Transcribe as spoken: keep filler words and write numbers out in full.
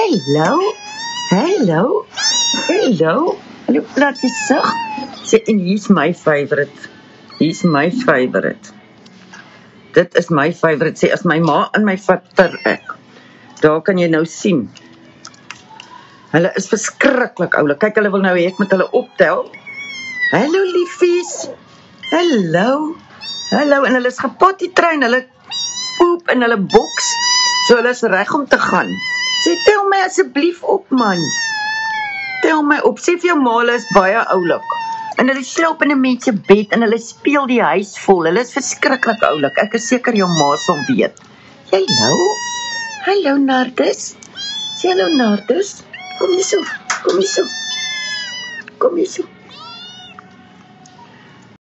Hallo, hallo, hallo, hallo, laat jy sug. Sê, en hier's my favourite, hier's my favourite. Dit is my favourite, sê, as my ma in my vat vir ek. Daar kan jy nou sien. Hulle is verskriklik oulik. Kyk, hulle wil nou hê ek moet hulle optel. Hallo liefies. Hallo. Hallo, en hulle is gepotty train, hulle poep in hulle boks, so hulle is reg om te gaan. Sê, tel my asseblief op, man. Tel my op. Sê vir jou ma, hulle is baie oulik. En hulle slaap in 'n mens se bed en hulle speel die huis vol. Hulle is verskriklik oulik. Ek is seker jou ma sal weet. Hallo. Hallo Nardus. Sê hallo Nardus. Kom hier so. Kom hier so. Kom hier so.